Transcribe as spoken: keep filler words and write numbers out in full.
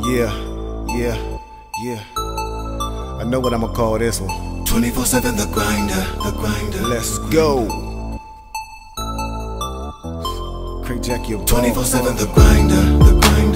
Yeah, yeah, yeah. I know what I'ma call this one. twenty-four seven the grinder, the grinder. Let's go. Craig Jack, your twenty-four seven the grinder, the grinder.